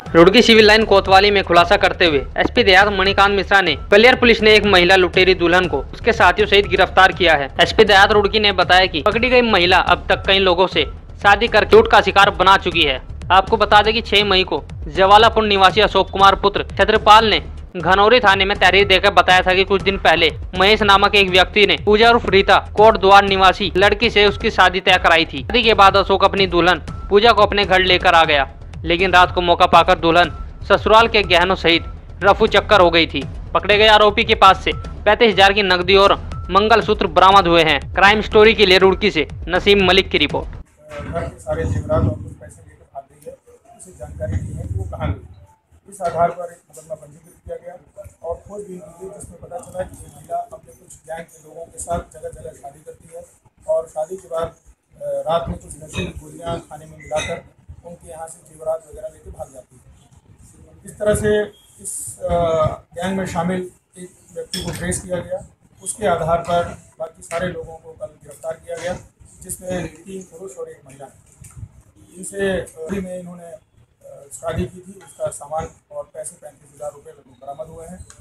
Roorkee civil line कोतवाली में खुलासा करते हुए एसपी देहात मणिकांत मिश्रा ने पलियर पुलिस ने एक महिला लुटेरी दुल्हन को उसके साथियों सहित गिरफ्तार किया है। एसपी देहात रुड़की ने बताया कि पकड़ी गई महिला अब तक कई लोगों से शादी कर लूट का शिकार बना चुकी है। आपको बता दें कि 6 मई को जवालापुर निवासी अशोक कुमार पुत्र छत्रपाल ने घनौरी थाने में तहरीर देकर बताया था कि कुछ दिन पहले महेश नामक एक व्यक्ति ने पूजा उर्फ रीता कोट द्वार निवासी लड़की से उसकी शादी तय कराई थी। शादी के बाद अशोक अपनी दुल्हन पूजा को अपने घर लेकर आ गया, लेकिन रात को मौका पाकर दुल्हन ससुराल के गहनों सहित रफू चक्कर हो गई थी। पकड़े गए आरोपी के पास से 35,000 की नकदी और मंगलसूत्र बरामद हुए हैं। क्राइम स्टोरी के लिए रुड़की से नसीम मलिक की रिपोर्ट। घर के सारे जेवरात और कुछ पैसे लेकर भाग गई है, उसे जानकारी दी है कि वो कहाँ गई। इस आधार पर एक मुकदमा पंजीकृत किया गया और खोजबीन की गई, जिसमें पता चला कि ये महिला अपने कुछ गैंग के लोगों के साथ जगह जगह शादी करती है और शादी के बाद रात में कुछ नशीली गोलियाँ खाने में मिलाकर उनके यहाँ से जेवरात वगैरह लेकर भाग जाती है। इस तरह से इस गैंग में शामिल एक व्यक्ति को ट्रेस किया गया। उसके आधार पर बाकी सारे लोगों को कल गिरफ्तार किया गया, जिसमें 3 पुरुष और 1 महिला है। इनसे में इन्होंने शादी की थी, उसका सामान और पैसे 35,000 रुपये बरामद हुए हैं।